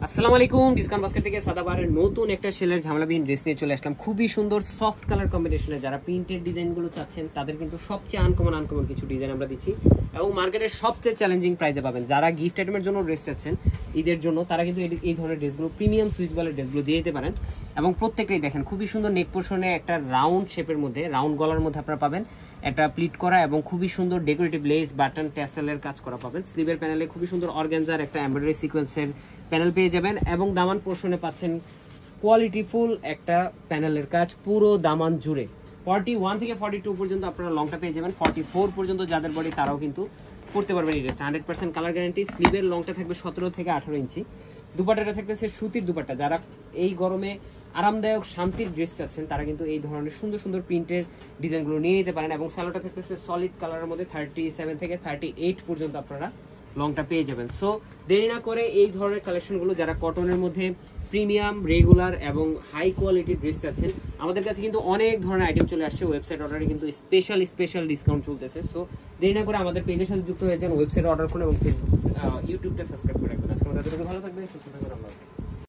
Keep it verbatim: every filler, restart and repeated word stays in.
আসসালামু আলাইকুম, discount basket থেকে সাদাবারের নতুন একটা সেলের ঝামেলাবিহীন ড্রেস নিয়ে চলে আসলাম। খুবই সুন্দর সফট কালার কম্বিনেশনে যারা প্রিন্টেড ডিজাইনগুলো চাচ্ছেন তাদের কিন্তু সবচেয়ে আনকমন আনকমন কিছু ডিজাইন আমরা দিচ্ছি এবং মার্কেটের সবচেয়ে চ্যালেঞ্জিং প্রাইসে পাবেন। যারা গিফট আইটেমের জন্য ড্রেস চাচ্ছেন ঈদের জন্য, তারা কিন্তু এই ধরনের ড্রেসগুলো প্রিমিয়াম সুইচবলের ড্রেসগুলো দিয়ে দিতে পারেন। এবং প্রত্যেকটাই দেখেন খুবই সুন্দর নেক পোর্শনে একটা রাউন্ড শেপের মধ্যে, রাউন্ড গলার মধ্যে আপনারা পাবেন একটা প্লিট করা এবং খুবই সুন্দর ডেকোরেটিভ লেস বাটন ট্যাসেলের কাজ করা পাবেন। স্লিভের প্যানেলে খুবই সুন্দর অর্গানজার একটা এমব্রয়ডারি সিকোয়েন্সের প্যানেল পেয়ে যাবেন এবং দামান পোর্শনে পাচ্ছেন কোয়ালিটিফুল একটা প্যানেলের কাজ পুরো দামান জুড়ে। ফর্টি ওয়ান থেকে ফর্টি টু পর্যন্ত আপনারা লংটা পেয়ে যাবেন। ফর্টি ফোর পর্যন্ত যাদের বডি তারাও কিন্তু পড়তে পারবেন এই ড্রেসটা। Hundred percent colour guarantee. স্লিভের লংটা থাকবে সতেরো থেকে আঠারো ইঞ্চি। দুপাট্টাটা থাকতেছে সুতির দুপাট্টা। যারা এই গরমে আরামদায়ক শান্তির ড্রেস চাচ্ছেন তারা কিন্তু এই ধরনের সুন্দর সুন্দর প্রিন্টের ডিজাইনগুলো নিয়ে নিতে পারেন। এবং স্যালোটা থাকতেছে সলিড কালারের মধ্যে থার্টি সেভেন থেকে থার্টি এইট পর্যন্ত আপনারা লংটা পেয়ে যাবেন। সো দেরি না করে এই ধরনের কালেকশনগুলো যারা কটনের মধ্যে প্রিমিয়াম রেগুলার এবং হাই কোয়ালিটির ড্রেস চাচ্ছেন, আমাদের কাছে কিন্তু অনেক ধরনের আইটেম চলে আসছে। ওয়েবসাইট অর্ডারে কিন্তু স্পেশাল স্পেশাল ডিসকাউন্ট চলতেছে। সো দেরি না করে আমাদের পেজের সাথে যুক্ত হয়ে যান, ওয়েবসাইট অর্ডার করুন এবং ইউটিউবটা সাবস্ক্রাইব করে রাখবেন। আজকে আমাদের ভালো থাকবেন, সুস্থ থাকবেন। আল্লাহ হাফেজ।